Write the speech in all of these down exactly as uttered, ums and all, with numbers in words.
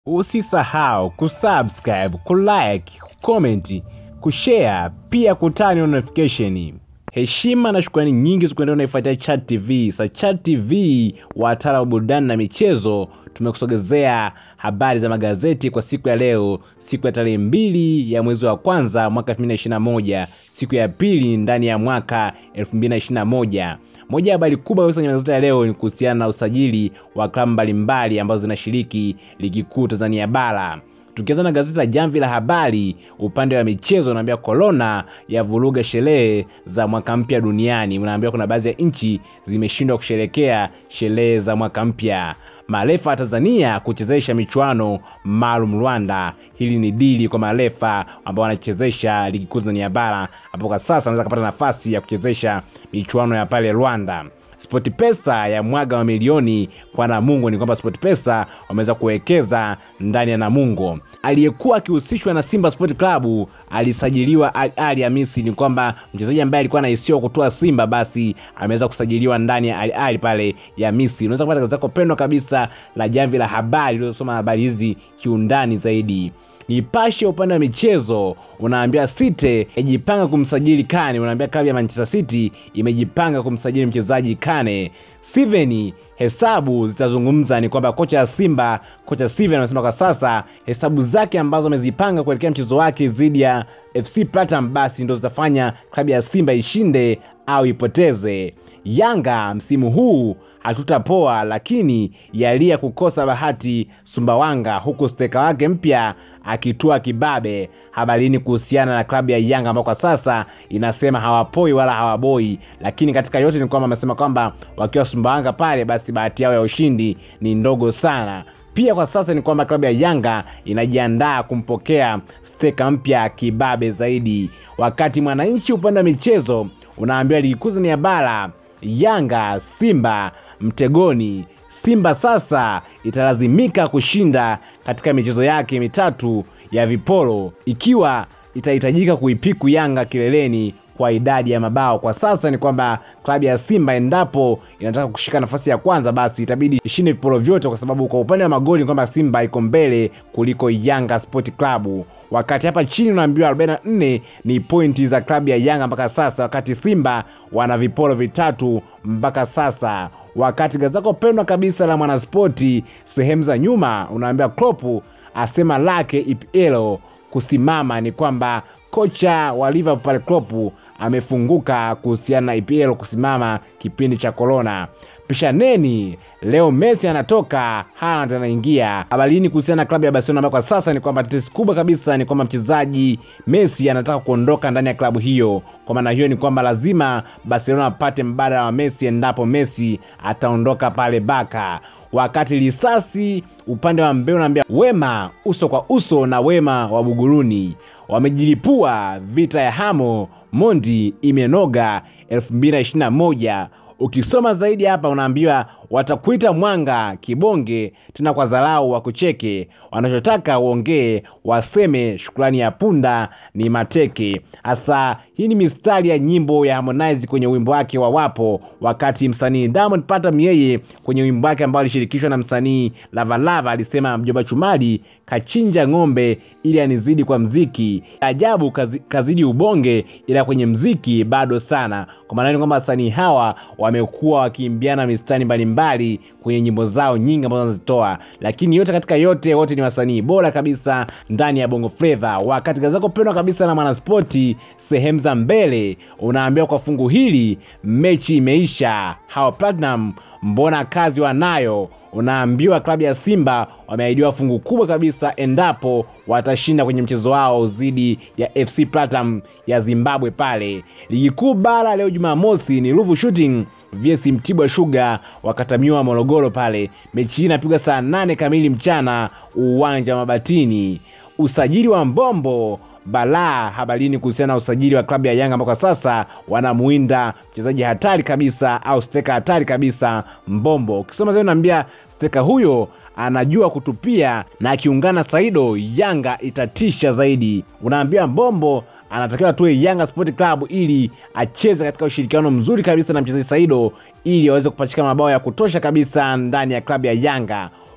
Usisahau kusubscribe, kulike, kucomment, kushare, pia kutani notification. Heshima na shukrani nyingi zikuendea unaifuatia Chat T V. Sa Chat T V, wataalamu wa burudani na michezo, tumekusogezea habari za magazeti kwa siku ya leo, siku ya tarehe mbili ya mwezi wa kwanza mwaka elfu mbili na ishirini na moja, siku ya pili ndani ya mwaka elfu mbili na ishirini na moja. Moja ya habari kubwa kwenye magazeti ya leo ni kuhusiana na usajili wa klabu mbalimbali ambazo zinashiriki ligi kuu Tanzania bara. Tukianza na gazeti la Jamvi la Habari, upande wa michezo unaambia corona ya vuruga sherehe za mwaka mpya duniani. Unaambia kuna baadhi ya nchi zimeshindwa kusherehekea sherehe za mwaka mpya. Marefa wa Tanzania kuchezesha michuano maalum Rwanda. Hili ni dili kwa marefa ambao wanachezesha ligi kuu Tanzania bara, hapo kwa sasa anaweza kupata nafasi ya kuchezesha michuano ya pale Rwanda. SportPesa ya mwaga wa milioni kwa Namungo. Ni kwamba SportPesa wameweza kuwekeza ndani ya Namungo. Aliyekuwa akihusishwa na Simba Sport Club alisajiliwa Ali Hamisi. Ni kwamba mchezaji ambaye alikuwa anahisio kutoa Simba basi ameweza kusajiliwa ndani ya Ali Ali pale ya Misri. Unaweza kupata gazeti lako pendwa kabisa la Jamvi la Habari uliosoma habari hizi kiundani zaidi. Nipashe upande wa michezo unaambia City imejipanga kumsajili Kane. Unaambia klabu ya Manchester City imejipanga kumsajili mchezaji Kane. Steven hesabu zitazungumza. Ni kwamba kocha wa Simba, kocha Steven anasema kwa sasa hesabu zake ambazo amezipanga kuelekea mchezo wake dhidi ya F C Platinum basi ndio zitafanya klabu ya Simba ishinde au ipoteze. Yanga msimu huu hatutapoa, lakini yalia kukosa bahati Sumbawanga, huku steka wake mpya akitua kibabe. Habarini kuhusiana na klabu ya Yanga ambao kwa sasa inasema hawapoi wala hawaboi, lakini katika yote ni kwamba amesema kwamba wakiwa Sumbawanga pale basi bahati yao ya ushindi ni ndogo sana. Pia kwa sasa ni kwamba klabu ya Yanga inajiandaa kumpokea steka mpya kibabe zaidi. Wakati Mwananchi upande wa michezo unaambiwa ligi kuu Tanzania bara, Yanga Simba mtegoni. Simba sasa italazimika kushinda katika michezo yake mitatu ya vipolo ikiwa itahitajika kuipiku Yanga kileleni kwa idadi ya mabao. Kwa sasa ni kwamba klabu ya Simba endapo inataka kushika nafasi ya kwanza basi itabidi ishinde vipolo vyote, kwa sababu kwa upande wa magoli ni kwamba Simba iko mbele kuliko Yanga Sport Club. Wakati hapa chini unaambiwa arobaini na nne ni pointi za klabu ya Yanga mpaka sasa, wakati Simba wana vipolo vitatu mpaka sasa. Wakati gazako pendwa kabisa la Mwanaspoti sehemu za nyuma unaambiwa Klopp asema lake E P L kusimama. Ni kwamba kocha wa Liverpool Klopp amefunguka kuhusiana na E P L kusimama kipindi cha corona. Pishaneni leo Messi anatoka, Haaland anaingia. Habarini kuhusiana na klabu ya Barcelona kwa sasa ni kwamba tetesi kubwa kabisa ni kwamba mchezaji Messi anataka kuondoka ndani ya klabu hiyo. Kwa maana hiyo ni kwamba lazima Barcelona apate mbadala wa Messi endapo Messi ataondoka pale Barca. Wakati risasi upande wa mbele unaambia Wema uso kwa uso na Wema wa Buguruni wamejilipua. Vita ya Hamo Mondi imenoga elfu mbili na ishirini na moja. Ukisoma zaidi hapa unaambiwa watakuita mwanga kibonge tena kwa dharau wa kucheke, wanachotaka uongee waseme shukrani ya punda ni mateke. Asa hii ni mistari ya nyimbo ya Harmonize kwenye wimbo wake wa Wapo, wakati msanii Diamond Platnumz yeye kwenye wimbo wake ambao alishirikishwa na msanii Lava Lava alisema mjomba Chumali kachinja ng'ombe ili anizidi kwa mziki. Ajabu kazi, kazidi ubonge ila kwenye mziki bado sana. Kwa maana ni kwamba wasanii hawa wamekuwa wakiimbiana mistari mbalimbali kwenye nyimbo zao nyingi ambazo wanazitoa, lakini yote katika yote wote ni wasanii bora kabisa ndani ya Bongo Flava. Wakati gazako pendwa kabisa na Mwanaspoti sehemu za mbele unaambiwa kwa fungu hili mechi imeisha, hawa Platinum mbona kazi wanayo. Unaambiwa klabu ya Simba wameahidiwa fungu kubwa kabisa endapo watashinda kwenye mchezo wao dhidi ya F C Platinum ya Zimbabwe pale. Ligi kuu bara leo Jumamosi ni Ruvu Shooting V S Mtibwa Sugar wakatamiwa Morogoro pale. Mechi inapigwa saa nane kamili mchana uwanja wa Mabatini. Usajili wa Mbombo balaa. Habarini kuhusiana na usajili wa klabu ya Yanga ambao kwa sasa wanamuinda mchezaji hatari kabisa au steka hatari kabisa Mbombo. Ukisoma zaidi unaambia steka huyo anajua kutupia na akiungana Saido Yanga itatisha zaidi. Unaambia Mbombo anatakiwa tuwe Yanga Sport Club ili acheze katika ushirikiano mzuri kabisa na mchezaji Saido ili aweze kupachika mabao ya kutosha kabisa ndani ya klabu ya Yanga.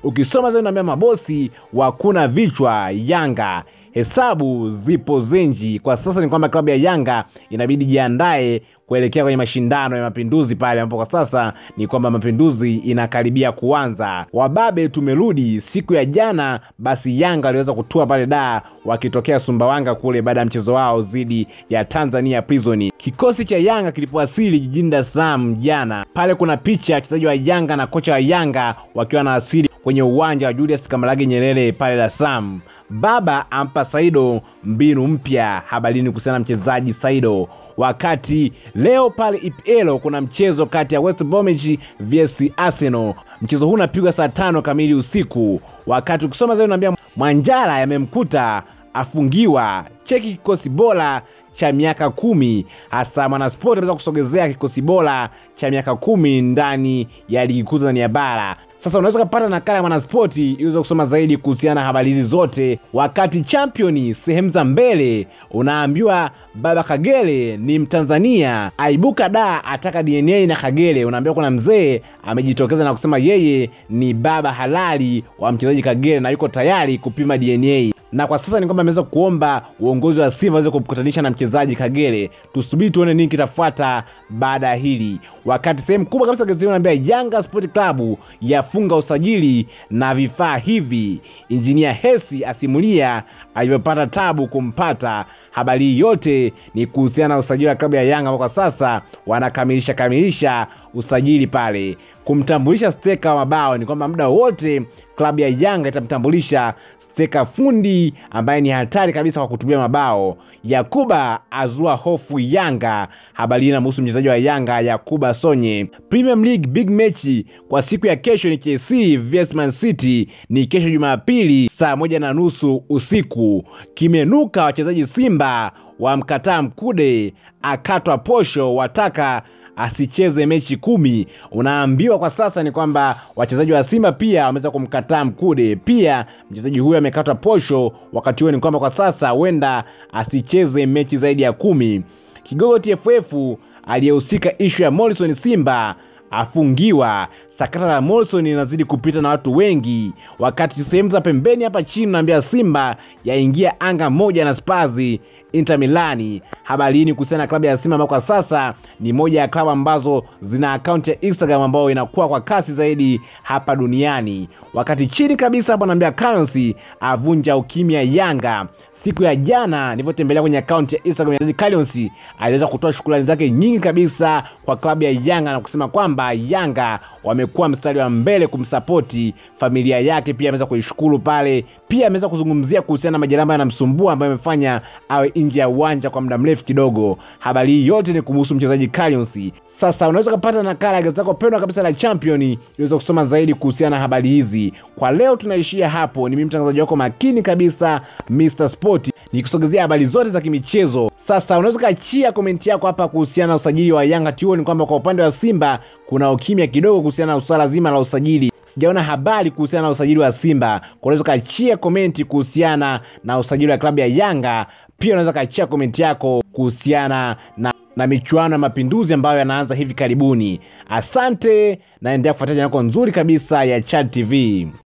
Ukisoma zaidi unaambia mabosi wakuna vichwa Yanga, hesabu zipo zenji. Kwa sasa ni kwamba klabu ya Yanga inabidi jiandae kuelekea kwenye mashindano ya Mapinduzi pale ambapo kwa sasa ni kwamba Mapinduzi inakaribia kuanza. Wababe tumerudi. Siku ya jana basi Yanga waliweza kutua pale Dar wakitokea Sumbawanga kule baada ya mchezo wao dhidi ya Tanzania Prison. Kikosi cha Yanga kilipowasili jijini Dar es Salaam jana. Pale kuna picha ya wachezaji wa Yanga na kocha wa Yanga wakiwa na asili kwenye uwanja wa Julius Kambarage Nyerere pale Dar es Salaam. Baba ampa Saido mbinu mpya. Habarini kuhusiana na mchezaji Saido. Wakati leo pale V P L kuna mchezo kati ya West Bromwich versus Arsenal. Mchezo huu unapigwa saa tano kamili usiku. Wakati ukisoma zaidi unaambia Mwanjala yamemkuta afungiwa. Cheki kikosi bora cha miaka kumi. Hasa Mwanasport anaweza kusogezea kikosi bora cha miaka kumi ndani ya ligi kuu Tanzania bara. Sasa unaweza kupata nakala ya Mwanasport ili uweze kusoma zaidi kuhusiana na habari hizi zote. Wakati champion sehemu za mbele unaambiwa Baba Kagere ni Mtanzania, aibuka da ataka D N A na Kagere. Unaambiwa kuna mzee amejitokeza na kusema yeye ni baba halali wa mchezaji Kagere na yuko tayari kupima D N A. Na kwa sasa ni kwamba ameweza kuomba uongozi wa Simba waweze kumkutanisha na mchezaji Kagere. Tusubiri tuone nini kitafuata baada ya hili. Wakati sehemu kubwa kabisa gazeti inaambia Yanga Sport Club yafunga usajili na vifaa hivi. Engineer Hesi asimulia alivyopata tabu kumpata. Habari yote ni kuhusiana na usajili wa klabu ya Yanga kwa sasa wanakamilisha kamilisha usajili pale. Kumtambulisha steka wa mabao ni kwamba muda wote klabu ya Yanga itamtambulisha steka fundi ambaye ni hatari kabisa kwa kutumia mabao. Yakuba azua hofu Yanga. Habari inahusu mchezaji wa Yanga Yakuba Sonye. Premier League big match kwa siku ya kesho ni Chelsea versus Man City, ni kesho Jumapili saa moja na nusu usiku. Kimenuka wachezaji Simba wamkataa Mkude, akatwa posho, wataka asicheze mechi kumi. Unaambiwa kwa sasa ni kwamba wachezaji wa Simba pia wameweza kumkataa Mkude. Pia mchezaji huyo amekatwa posho. Wakati huo ni kwamba kwa sasa huenda asicheze mechi zaidi ya kumi. Kigogo T F F aliyehusika issue ya Morrison Simba afungiwa. Sakata la Morrison inazidi kupita na watu wengi. Wakati sehemu za pembeni hapa chini naambia Simba yaingia anga moja na Spurs Inter Milani. Habari hii ni kuhusiana na klabu ya Simba ambayo kwa sasa ni moja ya klabu ambazo zina account ya Instagram ambayo inakuwa kwa kasi zaidi hapa duniani. Wakati chini kabisa hapa naambia Currency avunja ukimya Yanga. Siku ya jana nilipotembelea kwenye account ya Instagram ya Currency aliweza kutoa shukrani zake nyingi kabisa kwa klabu ya Yanga na kusema kwamba Yanga wamekuwa mstari wa mbele kumsapoti familia yake. Pia ameweza kuishukuru pale. Pia ameweza kuzungumzia kuhusiana na majeraha yanamsumbua ambayo yamefanya awe nje ya uwanja kwa muda mrefu kidogo. Habari hii yote ni kuhusu mchezaji Currency. Sasa unaweza kupata nakala ya gazeti lako pendwa kabisa la Champion ili uweze kusoma zaidi kuhusiana na habari hizi. Kwa leo tunaishia hapo. Ni mimi mtangazaji wako makini kabisa Mister Sport, nikusogezea habari zote za kimichezo. Sasa unaweza kaachia komenti yako hapa kuhusiana na usajili wa Yanga. Tuone kwamba kwa upande wa Simba kuna ukimya kidogo kuhusiana na swala zima la usajili. Sijaona habari kuhusiana na usajili wa Simba. Unaweza kaachia komenti kuhusiana na usajili wa klabu ya Yanga. Pia unaweza kaachia komenti yako kuhusiana na na michuano ya Mapinduzi ambayo yanaanza hivi karibuni. Asante na endelea kufuatilia yako nzuri kabisa ya Chat T V.